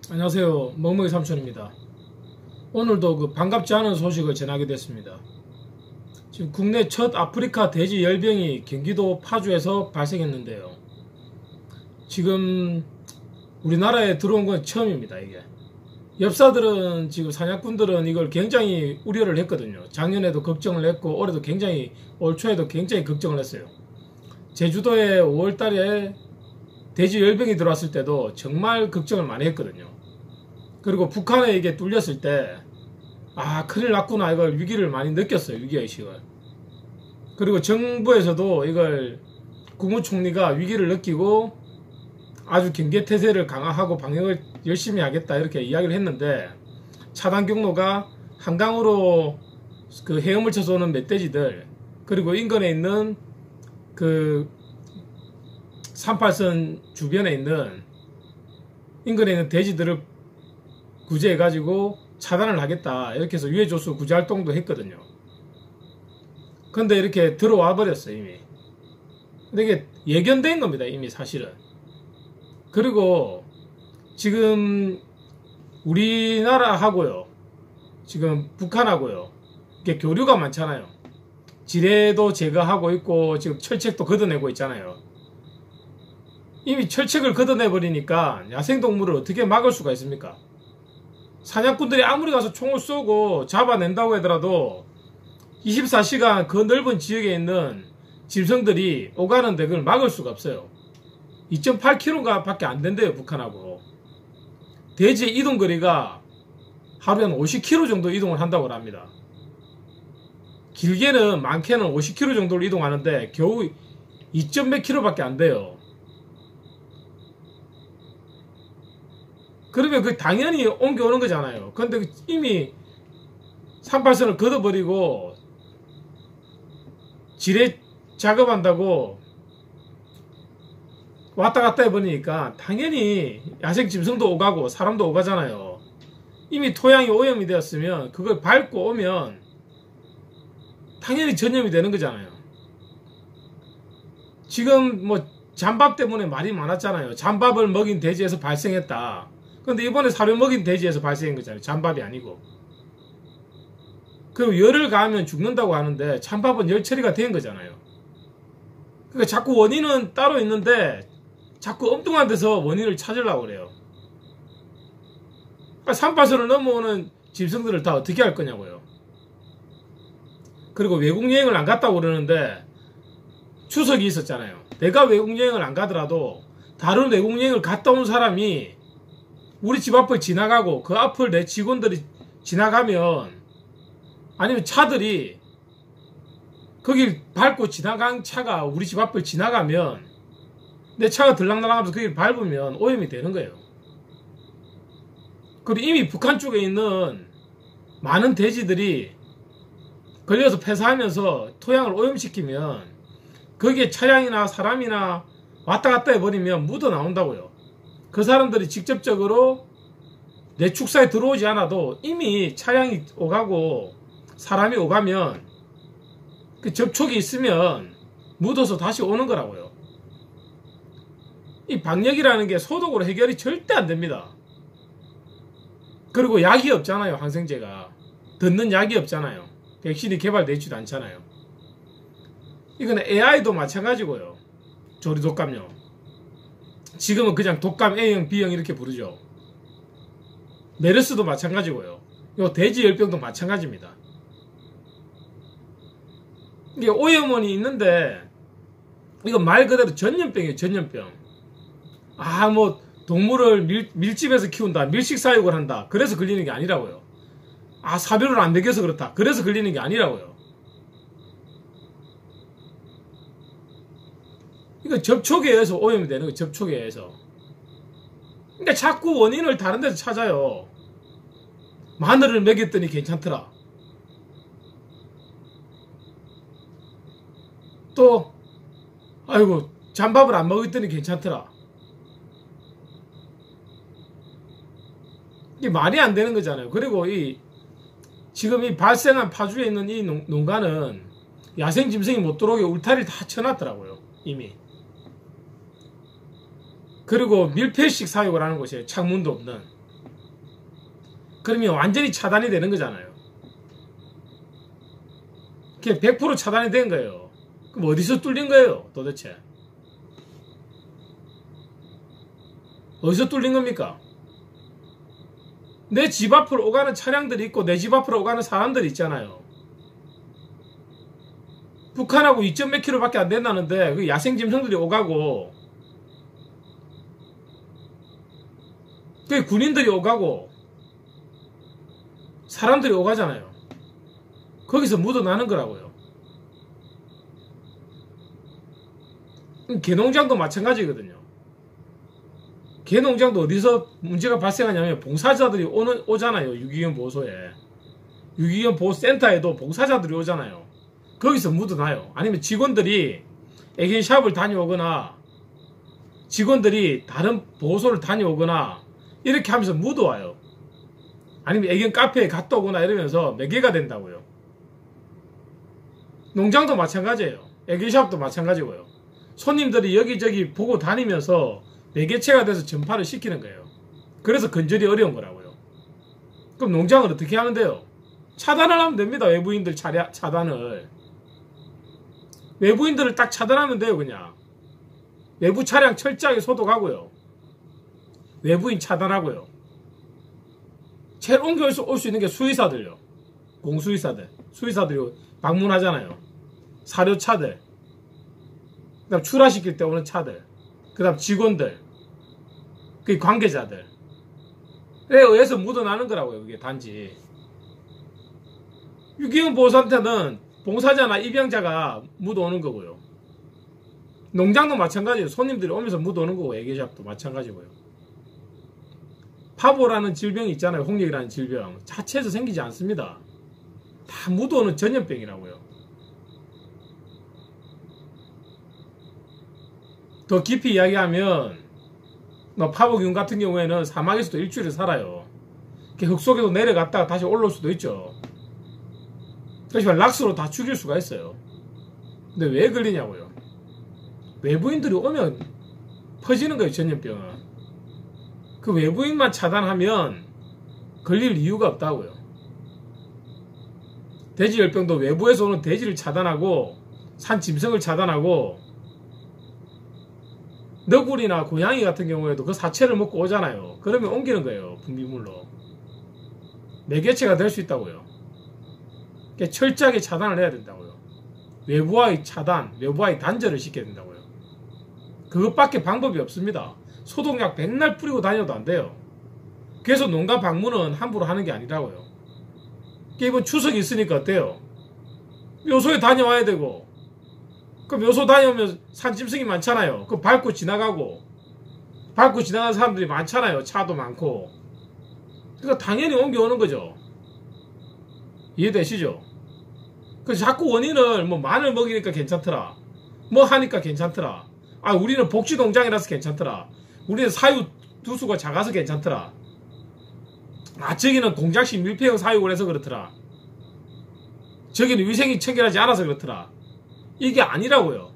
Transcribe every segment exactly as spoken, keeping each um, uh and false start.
안녕하세요. 멍멍이 삼촌입니다. 오늘도 그 반갑지 않은 소식을 전하게 됐습니다. 지금 국내 첫 아프리카 돼지 열병이 경기도 파주에서 발생했는데요. 지금 우리나라에 들어온 건 처음입니다. 이게 엽사들은 지금 사냥꾼들은 이걸 굉장히 우려를 했거든요. 작년에도 걱정을 했고 올해도 굉장히 올 초에도 굉장히 걱정을 했어요. 제주도에 오월 달에 돼지 열병이 들어왔을 때도 정말 걱정을 많이 했거든요. 그리고 북한에 이게 뚫렸을 때 아 큰일 났구나 이걸 위기를 많이 느꼈어요. 위기의식을. 그리고 정부에서도 이걸 국무총리가 위기를 느끼고 아주 경계태세를 강화하고 방역을 열심히 하겠다 이렇게 이야기를 했는데 차단 경로가 한강으로 그 헤엄을 쳐서 오는 멧돼지들 그리고 인근에 있는 그 삼팔선 주변에 있는 인근에 있는 돼지들을 구제해가지고 차단을 하겠다 이렇게 해서 유해조수 구제 활동도 했거든요. 근데 이렇게 들어와 버렸어요 이미. 근데 이게 예견된 겁니다 이미 사실은. 그리고 지금 우리나라하고요 지금 북한하고요 이게 교류가 많잖아요. 지뢰도 제거하고 있고 지금 철책도 걷어내고 있잖아요. 이미 철책을 걷어내버리니까 야생동물을 어떻게 막을 수가 있습니까? 사냥꾼들이 아무리 가서 총을 쏘고 잡아낸다고 하더라도 이십사 시간 그 넓은 지역에 있는 짐승들이 오가는데 그걸 막을 수가 없어요. 이 점 팔 킬로미터 밖에 안 된대요 북한하고. 돼지의 이동거리가 하루에 한 오십 킬로미터 정도 이동을 한다고 합니다. 길게는 많게는 오십 킬로미터 정도를 이동하는데 겨우 이 점 몇 킬로미터 밖에 안 돼요. 그러면 그 당연히 옮겨오는 거잖아요. 근데 이미 삼팔선을 걷어버리고 지뢰 작업한다고 왔다 갔다 해버리니까 당연히 야생 짐승도 오가고 사람도 오가잖아요. 이미 토양이 오염이 되었으면 그걸 밟고 오면 당연히 전염이 되는 거잖아요. 지금 뭐 잠밥 때문에 말이 많았잖아요. 잠밥을 먹인 돼지에서 발생했다. 근데 이번에 사료 먹인 돼지에서 발생한 거잖아요. 잠밥이 아니고. 그리고 열을 가하면 죽는다고 하는데 잠밥은 열 처리가 된 거잖아요. 그러니까 자꾸 원인은 따로 있는데 자꾸 엉뚱한 데서 원인을 찾으려고 그래요. 그러니까 삼팔선을 넘어오는 짐승들을 다 어떻게 할 거냐고요. 그리고 외국 여행을 안 갔다고 그러는데 추석이 있었잖아요. 내가 외국 여행을 안 가더라도 다른 외국 여행을 갔다 온 사람이 우리 집 앞을 지나가고 그 앞을 내 직원들이 지나가면 아니면 차들이 거길 밟고 지나간 차가 우리 집 앞을 지나가면 내 차가 들락날락하면서 거길 밟으면 오염이 되는 거예요. 그리고 이미 북한 쪽에 있는 많은 돼지들이 걸려서 폐사하면서 토양을 오염시키면 거기에 차량이나 사람이나 왔다 갔다 해버리면 묻어 나온다고요. 그 사람들이 직접적으로 내 축사에 들어오지 않아도 이미 차량이 오가고 사람이 오가면 그 접촉이 있으면 묻어서 다시 오는 거라고요. 이 방역이라는 게 소독으로 해결이 절대 안 됩니다. 그리고 약이 없잖아요. 항생제가 듣는 약이 없잖아요. 백신이 개발되지도 않잖아요. 이건 에이아이도 마찬가지고요. 조류독감요. 지금은 그냥 독감 A형, B형 이렇게 부르죠. 메르스도 마찬가지고요. 요 돼지 열병도 마찬가지입니다. 이게 오염원이 있는데 이거 말 그대로 전염병이에요. 전염병. 아 뭐 동물을 밀, 밀집해서 키운다. 밀식사육을 한다. 그래서 걸리는 게 아니라고요. 아 사료를 안 먹여서 그렇다. 그래서 걸리는 게 아니라고요. 이거 접촉에 의해서 오염이 되는 거예요. 접촉에 의해서. 그러니까 자꾸 원인을 다른 데서 찾아요. 마늘을 먹였더니 괜찮더라. 또 아이고 잠밥을 안 먹었더니 괜찮더라. 이게 말이 안 되는 거잖아요. 그리고 이 지금 이 발생한 파주에 있는 이 농, 농가는 야생 짐승이 못 들어오게 울타리를 다 쳐놨더라고요. 이미. 그리고 밀폐식 사육을 하는 곳이에요. 창문도 없는. 그러면 완전히 차단이 되는 거잖아요. 그게 백 퍼센트 차단이 된 거예요. 그럼 어디서 뚫린 거예요, 도대체? 어디서 뚫린 겁니까? 내 집 앞으로 오가는 차량들이 있고 내 집 앞으로 오가는 사람들이 있잖아요. 북한하고 이 점 몇 킬로밖에 안 된다는데 그 야생짐승들이 오가고 그 군인들이 오가고 사람들이 오가잖아요. 거기서 묻어나는 거라고요. 개농장도 마찬가지거든요. 개농장도 어디서 문제가 발생하냐면 봉사자들이 오는, 오잖아요. 유기견 보호소에. 유기견 보호센터에도 봉사자들이 오잖아요. 거기서 묻어나요. 아니면 직원들이 애견샵을 다녀오거나 직원들이 다른 보호소를 다녀오거나 이렇게 하면서 묻어와요. 아니면 애견 카페에 갔다 오거나 이러면서 매개가 된다고요. 농장도 마찬가지예요. 애견샵도 마찬가지고요. 손님들이 여기저기 보고 다니면서 매개체가 돼서 전파를 시키는 거예요. 그래서 건절이 어려운 거라고요. 그럼 농장을 어떻게 하면 돼요? 차단을 하면 됩니다. 외부인들 차례, 차단을. 외부인들을 딱 차단하면 돼요. 그냥. 외부 차량 철저하게 소독하고요. 외부인 차단하고요. 제일 옮겨올 수, 올 수 있는 게 수의사들요. 공수의사들. 수의사들이 방문하잖아요. 사료차들. 그 다음 출하시킬 때 오는 차들. 그 다음 직원들. 그 관계자들. 에 의해서 묻어나는 거라고요. 그게 단지. 유기견 보호소한테는 봉사자나 입양자가 묻어오는 거고요. 농장도 마찬가지예요. 손님들이 오면서 묻어오는 거고 애견샵도 마찬가지고요. 파보라는 질병이 있잖아요. 홍역이라는 질병. 자체에서 생기지 않습니다. 다 묻어오는 전염병이라고요. 더 깊이 이야기하면 뭐 파보균 같은 경우에는 사막에서도 일주일을 살아요. 흙 속에도 내려갔다가 다시 올라올 수도 있죠. 그렇지만 락스로 다 죽일 수가 있어요. 근데 왜 걸리냐고요. 외부인들이 오면 퍼지는 거예요. 전염병은. 그 외부인만 차단하면 걸릴 이유가 없다고요. 돼지열병도 외부에서 오는 돼지를 차단하고 산짐승을 차단하고 너구리나 고양이 같은 경우에도 그 사체를 먹고 오잖아요. 그러면 옮기는 거예요. 분비물로. 매개체가 될 수 있다고요. 그러니까 철저하게 차단을 해야 된다고요. 외부와의 차단, 외부와의 단절을 시켜야 된다고요. 그것밖에 방법이 없습니다. 소독약 백날 뿌리고 다녀도 안 돼요. 그래서 농가 방문은 함부로 하는 게 아니라고요. 이번 추석이 있으니까 어때요? 묘소에 다녀와야 되고, 그 묘소 다녀오면 산짐승이 많잖아요. 그 밟고 지나가고, 밟고 지나가는 사람들이 많잖아요. 차도 많고. 그러니까 당연히 옮겨오는 거죠. 이해되시죠? 그래서 자꾸 원인을 뭐 마늘 먹이니까 괜찮더라. 뭐 하니까 괜찮더라. 아, 우리는 복지농장이라서 괜찮더라. 우리는 사유 두수가 작아서 괜찮더라. 아, 저기는 공장식 밀폐형 사육을 해서 그렇더라. 저기는 위생이 청결하지 않아서 그렇더라. 이게 아니라고요.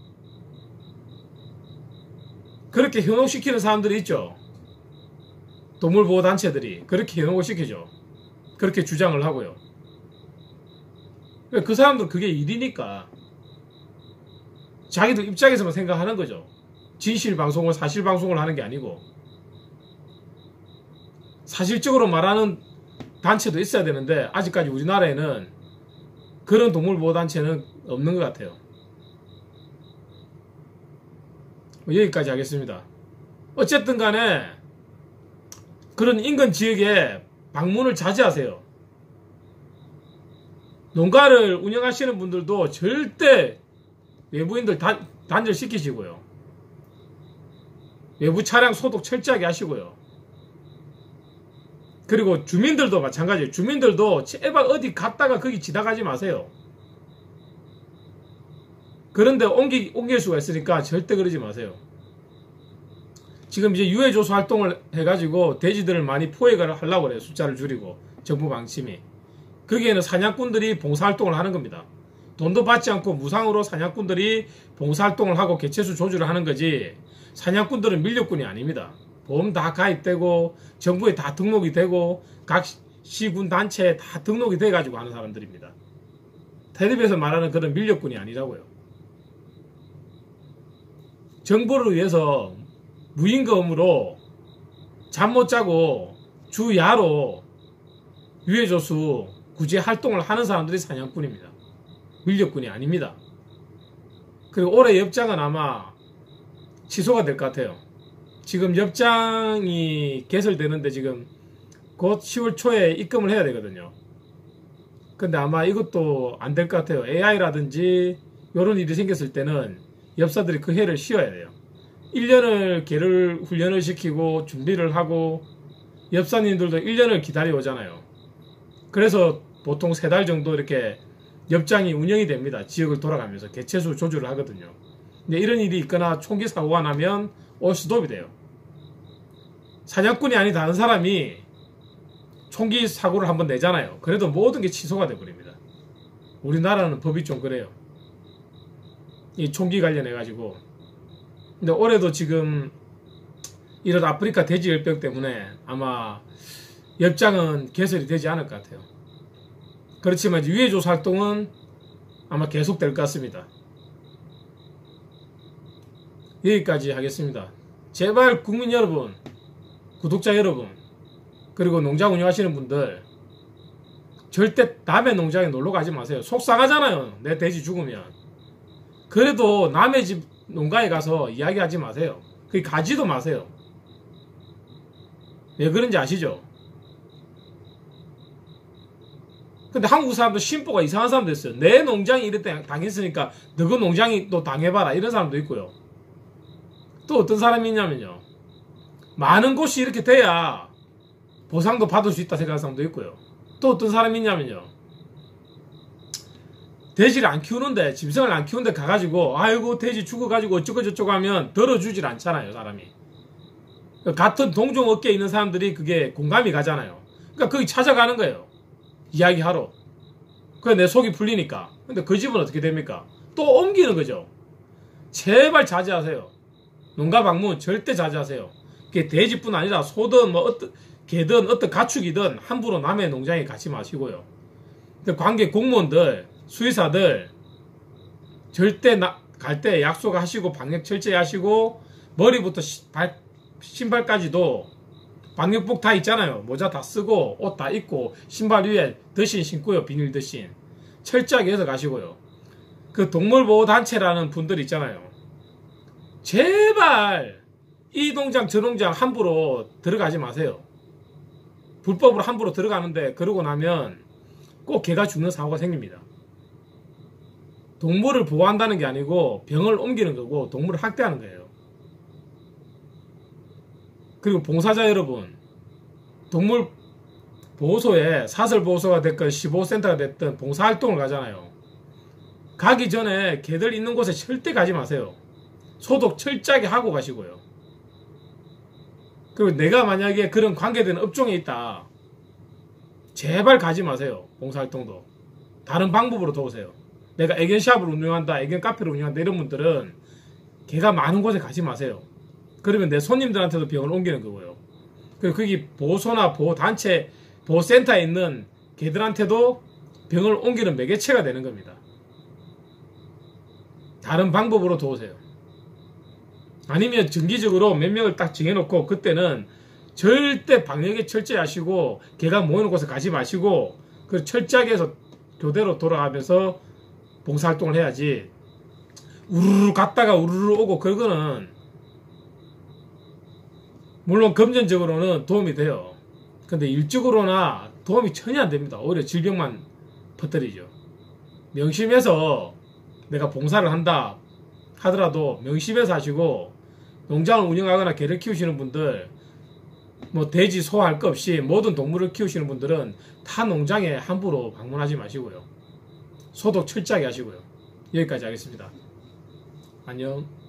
그렇게 현혹시키는 사람들이 있죠. 동물보호단체들이 그렇게 현혹을 시키죠. 그렇게 주장을 하고요. 그 사람들은 그게 일이니까 자기들 입장에서만 생각하는 거죠. 진실방송을 사실방송을 하는 게 아니고, 사실적으로 말하는 단체도 있어야 되는데 아직까지 우리나라에는 그런 동물보호단체는 없는 것 같아요. 여기까지 하겠습니다. 어쨌든 간에 그런 인근 지역에 방문을 자제하세요. 농가를 운영하시는 분들도 절대 외부인들 단, 단절시키시고요. 외부 차량 소독 철저하게 하시고요. 그리고 주민들도 마찬가지예요. 주민들도 제발 어디 갔다가 거기 지나가지 마세요. 그런데 옮기, 옮길 수가 있으니까 절대 그러지 마세요. 지금 이제 유해조소 활동을 해가지고 돼지들을 많이 포획을 하려고 그래요. 숫자를 줄이고. 정부 방침이. 거기에는 사냥꾼들이 봉사활동을 하는 겁니다. 돈도 받지 않고 무상으로 사냥꾼들이 봉사활동을 하고 개체수 조절을 하는 거지, 사냥꾼들은 밀렵꾼이 아닙니다. 보험 다 가입되고 정부에 다 등록이 되고 각 시군 단체에 다 등록이 돼가지고 하는 사람들입니다. 텔레비에서 말하는 그런 밀렵꾼이 아니라고요. 정보를 위해서 무임금으로 잠 못 자고 주야로 유해조수 구제 활동을 하는 사람들이 사냥꾼입니다. 밀렵꾼이 아닙니다. 그리고 올해 엽장은 아마 취소가 될 것 같아요. 지금 엽장이 개설되는데 지금 곧 시월 초에 입금을 해야 되거든요. 근데 아마 이것도 안 될 것 같아요. 에이아이라든지 이런 일이 생겼을 때는 엽사들이 그 해를 쉬어야 돼요. 일 년을 개를 훈련을 시키고 준비를 하고 엽사님들도 일 년을 기다려 오잖아요. 그래서 보통 세 달 정도 이렇게 엽장이 운영이 됩니다. 지역을 돌아가면서 개체수 조절을 하거든요. 근데 이런 일이 있거나 총기 사고가 나면 올스톱이 돼요. 사냥꾼이 아닌 다른 사람이 총기 사고를 한번 내잖아요. 그래도 모든 게 취소가 돼버립니다. 우리나라는 법이 좀 그래요. 이 총기 관련해 가지고. 근데 올해도 지금 이런 아프리카 돼지열병 때문에 아마 엽장은 개설이 되지 않을 것 같아요. 그렇지만 유해조사 활동은 아마 계속될 것 같습니다. 여기까지 하겠습니다. 제발 국민 여러분, 구독자 여러분, 그리고 농장 운영하시는 분들 절대 남의 농장에 놀러 가지 마세요. 속상하잖아요. 내 돼지 죽으면. 그래도 남의 집 농가에 가서 이야기하지 마세요. 그 가지도 마세요. 왜 그런지 아시죠? 근데 한국 사람도 심보가 이상한 사람도 있어요. 내 농장이 이랬다 당했으니까 너그 농장이 또 당해봐라 이런 사람도 있고요. 또 어떤 사람이 있냐면요, 많은 곳이 이렇게 돼야 보상도 받을 수 있다 생각하는 사람도 있고요. 또 어떤 사람이 있냐면요, 돼지를 안 키우는데, 짐승을 안 키우는데 가가지고 아이고 돼지 죽어가지고 어쩌고 저쩌고 하면 들어주질 않잖아요. 사람이 같은 동종업계에 있는 사람들이 그게 공감이 가잖아요. 그러니까 거기 찾아가는 거예요. 이야기하러. 그래 내 속이 풀리니까. 근데 그 집은 어떻게 됩니까? 또 옮기는 거죠. 제발 자제하세요. 농가 방문 절대 자제하세요. 그게 돼지뿐 아니라 소든 뭐 어떤 개든 어떤 가축이든 함부로 남의 농장에 가지 마시고요. 관계 공무원들, 수의사들 절대 갈 때 약속하시고 방역 철저히 하시고 머리부터 시, 발, 신발까지도 방역복 다 있잖아요. 모자 다 쓰고 옷 다 입고 신발 위에 더신 신고요. 비닐 더신 철저하게 해서 가시고요. 그 동물보호단체라는 분들 있잖아요. 제발 이 농장 저 농장 함부로 들어가지 마세요. 불법으로 함부로 들어가는데 그러고 나면 꼭 개가 죽는 사고가 생깁니다. 동물을 보호한다는 게 아니고 병을 옮기는 거고 동물을 학대하는 거예요. 그리고 봉사자 여러분, 동물 보호소에 사설보호소가 됐건 시보호센터가 됐든 봉사활동을 가잖아요. 가기 전에 개들 있는 곳에 절대 가지 마세요. 소독 철저하게 하고 가시고요. 그리고 내가 만약에 그런 관계되는 업종에 있다, 제발 가지 마세요. 봉사활동도 다른 방법으로 도우세요. 내가 애견샵을 운영한다, 애견 카페를 운영한다 이런 분들은 개가 많은 곳에 가지 마세요. 그러면 내 손님들한테도 병을 옮기는 거고요. 그리고 거기 보호소나 보호단체, 보호센터에 있는 개들한테도 병을 옮기는 매개체가 되는 겁니다. 다른 방법으로 도우세요. 아니면 정기적으로 몇 명을 딱 정해놓고 그때는 절대 방역에 철저히 하시고 개가 모이는 곳에 가지 마시고 그 철저하게 해서 교대로 돌아가면서 봉사활동을 해야지 우르르 갔다가 우르르 오고 그거는 물론 금전적으로는 도움이 돼요. 근데 일적으로나 도움이 전혀 안 됩니다. 오히려 질병만 퍼뜨리죠. 명심해서 내가 봉사를 한다 하더라도 명심해서 하시고, 농장을 운영하거나 개를 키우시는 분들, 뭐 돼지, 소 할 것 없이 모든 동물을 키우시는 분들은 타 농장에 함부로 방문하지 마시고요. 소독 철저하게 하시고요. 여기까지 하겠습니다. 안녕.